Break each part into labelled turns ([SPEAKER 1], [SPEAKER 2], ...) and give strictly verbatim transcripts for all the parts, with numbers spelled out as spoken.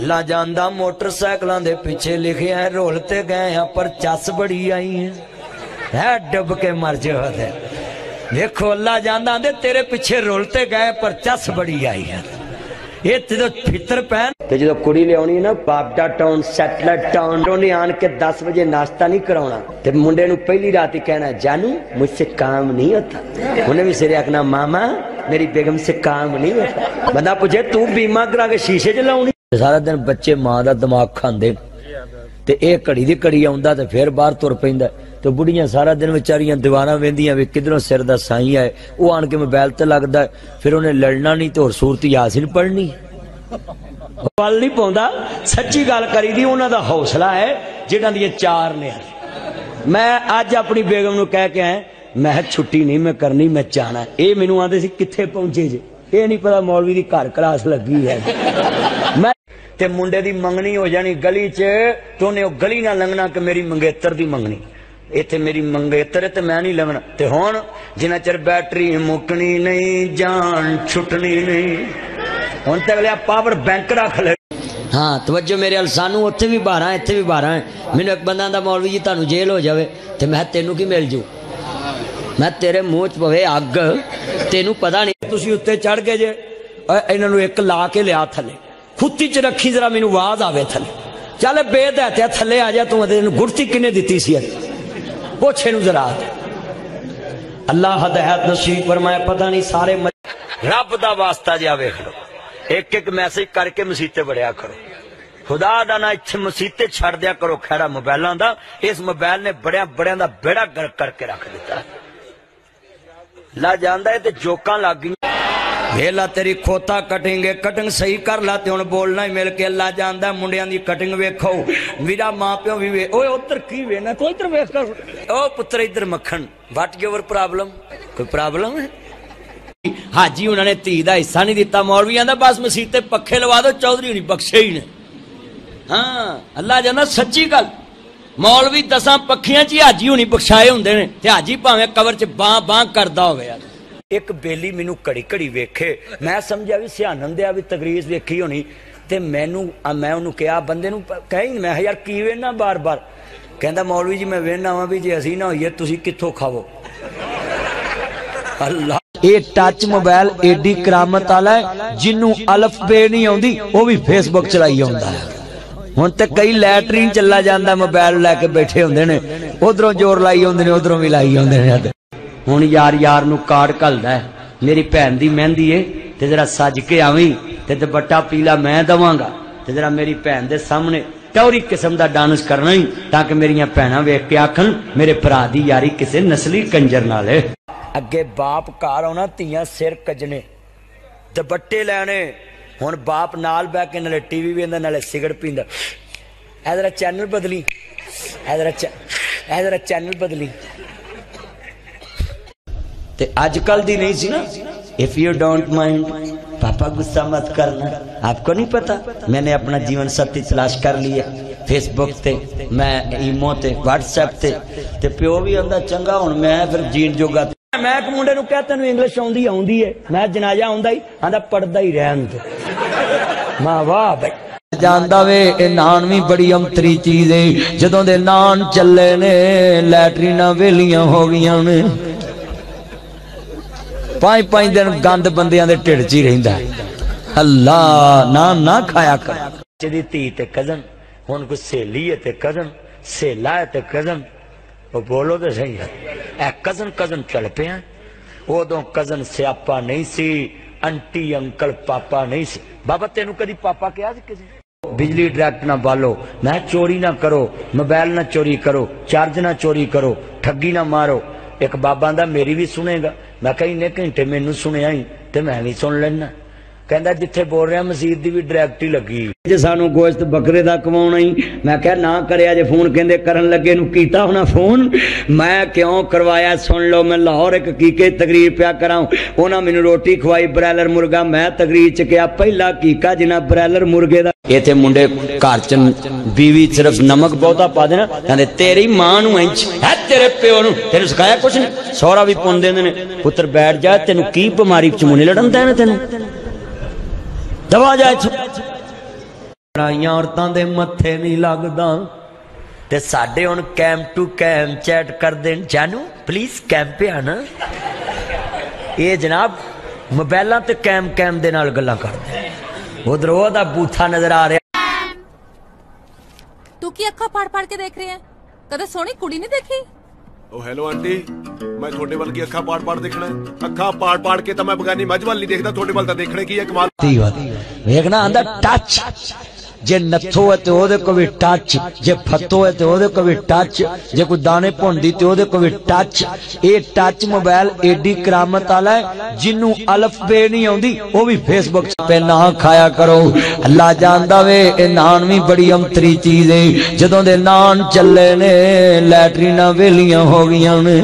[SPEAKER 1] ला जांदा मोटरसाइकिलों दे पीछे लिखे है रोलते गए हैं पर चस बड़ी आई है, है डुब के मर जाओ। देखो अल्लाह जांदा दे तेरे पीछे रोलते गए पर चस बड़ी आई है। ये तो फितर पैन ते जो कुड़ी लियानी ना बाबडा टाउन सैटलर टाउन उन्हें आन के दस बजे नाश्ता नहीं कराना ते मुंडे नू पहली रात ही कहना जानू मुझसे काम नहीं होता। उन्हें भी सिरे आखना मामा मेरी बेगम से काम नहीं होता। बंदा पूछे तू बीमा करा के शीशे च लाउनी। सारा दिन बच्चे मां दा दिमाग खांदे ते ए घड़ी दी घड़ी आउंदा ते फिर बाहर तुर पैंदा तो बुढ़ियां सारा दिन बेचारियां दीवाना वेंदियां वे किधरों सिर दा साईं आए वो आन के मोबाइल ते लगदा फिर उन्हें लड़ना नहीं तो होर सूरत यासीन पढ़नी गल नहीं पाउंदा। सच्ची गल करी दी उन्हां दा हौसला है जिन्हां दी चार ने। मैं अज अपनी बेगम नूं कह के आया मैं छुट्टी नहीं मैं करनी मैं जाना। ये मैनूं आंदे सी कित्थे पहुंचे जे ये नहीं पता मौलवी दी घर क्लास लगी है। मैं ते मुंडे दी मंगनी हो जानी गली च तो उन्हें गली ना लंघना कि मेरी मंगेतर दी मंगनी इत्थे मेरी मंगेतर ते मैं नहीं लंघना। ते हुण जिन्ना चਿਰ बैटरी मुकनी नहीं जान छुटनी नहीं हुण ते अगले पावर बैंक रख ले। हाँ तवज्जो मेरे अल सानू उत्थे भी बारह इत्थे भी बारह। मैनू एक बंदा दा मौलवी जी तुहानू जेल हो जावे ते मैं तेनू की मिल जू मैं तेरे मुंह च पवे अग तेनू पता नहीं। तुसी उत्ते चढ़ गए जे इन्हां नू एक ला के लिया थले खुत्ती च रखी जरा मैनू आवाज आवे थले चल बेदहत्या थले आ जा तू तेन गुड़ती किने दिती सी पुछ इनू जरा। अल्लाह हदायत नसीब फरमाए पता नहीं सारे रब दा वास्ता जिहा वेख लो एक एक मैसेज करके मसीते बड़िया करो खुदा दा ना इत्थे मसीते छड़ दिया करो खैरा मोबाइलों दा। इस मोबाइल ने बड़िया बड़िया दा बेड़ा गर्क करके रख दिता। ला जांदा है ते जोकां लग गई वेला तेरी खोता कटिंग कटिंग सही कर ला ते हुण बोलना ही मिल के। अल्लाह जानदा मुंडियां दी कटिंग वेखो मेरा मां प्यो भी वे ओए उधर की वेना तो इधर वेख कर ओ पुत्र इधर मक्खन व्हाट योर प्रॉब्लम कोई प्रॉब्लम है। हाजी उन्होंने धी का हिस्सा नहीं दिता मौलवियां दा बस मसीते पखे लवा दो चौधरी नहीं बख्शे ही ने। हाँ अल्लाह जाना सच्ची गल मौलवी दसा पखियां च हाजी होनी बख्शाए हुंदे ने ते हाजी भावें कबर च बां बां करदा होवे। एक बेली मैनू घड़ी घड़ी वेखे मैं समझा भी सियानन दिया भी तकरीज वेखी होनी ते मैनू मैं उन्होंने कहा बंदे नूं कही मैं यार की वेना बार बार कहंदा मौलवी जी मैं वेना वा भी जे असीं ना होईए तुसीं कित्थों खावो। अल्लाह ये टच मोबाइल एडी करामत वाला है जिन्नू अलफ बे नहीं आउंदी वो भी फेसबुक चलाई आउंदा है। हुण ते कई लैटरीन चला जांदा मोबाइल लैके बैठे हुंदे ने उधरों जोर लाई आउंदे ने उधरों भी लाई आउंदे ने। हुण यार यार नू कार्ड घलदा है मेरी भैन दी मेहंदी है ते जरा सज के आवी ते दुपट्टा पीला मैं दवांगा ते जरा मेरी भैन दे सामने टौरी किस्म दा डांस करना ही ताकि मेरियां भैणां वेख के आखन मेरे भरा दी यारी किसे नस्ली कंजर नाल है। अगे बाप घर आना धीयां सिर कजने दुपट्टे लैने हुण बाप नाल बैठ के नाले टीवी वेंदा नाले सिगरेट पींदा ऐ जरा चैनल बदली ऐ जरा ऐ जरा चैनल बदली ते आजकल दी नहीं सी ना। इफ यू डोंट माइंड पापा गुस्सा मत करना आपको नहीं पता मैंने अपना जीवन साथी तलाश कर लिया फेसबुक ते मैं ईमो ते व्हाट्सएप ते ते प्यो भी आंदा चंगा हुण मैं फिर जीन जोगा। मैं एक मुंडे नूं कहा तैनूं इंग्लिश आउंदी आउंदी है मैं जनाजा आउंदा ही आंदा पढ़दा ही रहन दे मां वाह भाई जानदा वे ए नान भी बड़ी अंतरी चीज है जदों दे नान चले ने लैटरीना वेलियां हो गईयां ने पांच पांच दिन गंद बंदियां दे ढिड च ही रहिंदा अल्लाह नाम ना खाया कर दी धी ते कजन हुण कोई सहेली है ते कजन सहेला है ते कजन वो बोलो तो सही है ए कजन कजन चल पे उदों कजन स्यापा नहीं सी आंटी अंकल पापा नहीं सी। बाबा तेनू कदी पापा कहा किसी बिजली डायरेक्ट ना बालो मैं चोरी ना करो मोबाइल ना चोरी करो चार्ज ना चोरी करो ठगी ना मारो। एक बाबा दा मेरी भी सुनेगा मैं कहीं ने घंटे मैनू सुनिया ही ते मैं भी सुन लेना कहंदा जिथे बोल रहा मसीत दी भी डायरेक्ट ही लगी जे सानू गोश्त बकरे दा कमाउणा ही मैं कह ना करया जे फोन कहंदे करन लगे नू कीता होना फोन मैं क्यों करवाया सुन लो मैं लाहौर एक कीके तकरीर पिया कराऊं उन्हां मैनू रोटी खवाई ब्रैलर मुर्गा मैं तकरीर च किया पहला कीका जिन्हां ब्रैलर मुर्गे दा इत्थे मुंडे घर च बीवी सिर्फ नमक बहुता पा देना कहंदे तेरी मां नू इंच है तेरे प्यो नू तेनू सिखाया कुछ नहीं सौरा भी पाउंदे ने पुत्र बैठ जा तेनू की बीमारी च मुंडे लड़न देने तेनू दवा जाए लड़ाइयां औरतां दे मत्थे नहीं लगदा ते साडे हुण कैम टू कैम चैट कर देन जानू प्लीज कैम पे आना ये जनाब मोबाइलां ते कैम कैम दे नाल गल्लां करदे उधर ओदा बूथा नजर आ रहा
[SPEAKER 2] तू की अखा फाड़ फाड़ के देख रही है कदे सोहनी कुड़ी नहीं देखी
[SPEAKER 3] ओ हेलो आंटी मैं थोड़े वाल की अखा पाड़ पाड़ देखना है अखा पाड़ पाड़ के तो मैं बगानी मज वाल नहीं देखता थोड़े वाल तो देखने की है कमाल
[SPEAKER 1] देखना आंदा टच जे नथो है ते ओदे को भी टच जे फतो है ते ओदे को भी टच जे कोई दाने भुनदी ते ओदे को भी टच ये टच मोबाइल एडी करामत वाला है जिन्नू अल्फ बे नहीं आउंदी ओ भी फेसबुक पे ना खाया करो अल्लाह जानदा वे ए नान भी बड़ी अंतरी चीज है जदों दे नान चले ने लैटरीना वेलियां हो गईयां ने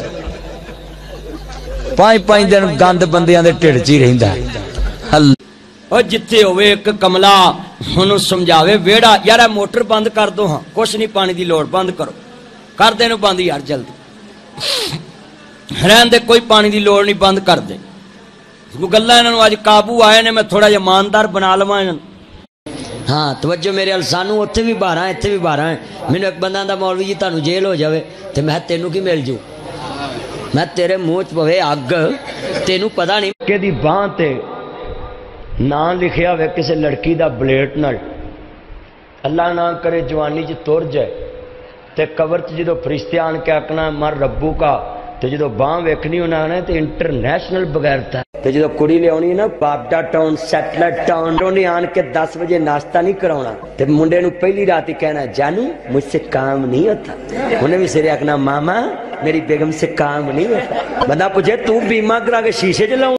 [SPEAKER 1] पांच पांच दिन गंद बंदियां दे ढिड च ही रहिंदा है और जिथे होवे एक कमला उन्होंने समझावे वेड़ा यार मोटर बंद कर दो हाँ कुछ नहीं पानी की लोड़ बंद करो कर दे बंद यार जल्दी रहन दे कोई पानी की लोड़ नहीं बंद कर दे गल्लां इन्हां अज काबू आए ने मैं थोड़ा जिहा ईमानदार बना लवां इन्हां हाँ तवज्जो मेरे अल सानू उत्थे भी बारह इत्थे भी बारह है मैनूं एक बंदा दा मौलवी जी तुहानूं जेल हो जावे ते मैं तैनूं की मिल जू मैं तेरे मुंह च पवे अग तैनूं पता नहीं किहदी बांह ते ना लिखिया हुए किसी लड़की का ब्लेड नाल अल्लाह ना करे जवानी च तुर जाए ते कबर च जो फरिश्ते आन के आखना मर रब्बू का ते जो बांह वेखनी उन्हें आना तो इंटरनेशनल बगैरता ते जो कुड़ी लियानी ना बाबडा टाउन सैटेलाइट टाउन उन्हें आन के दस बजे नाश्ता नहीं कराना ते मुंडे नूं पहली रात ही कहना जानू मुझसे काम नहीं होता उन्हें भी सिरे आखना मामा मेरी बेगम से काम नहीं होता बंदा पूछे तू बीमा करा के शीशे च लाऊं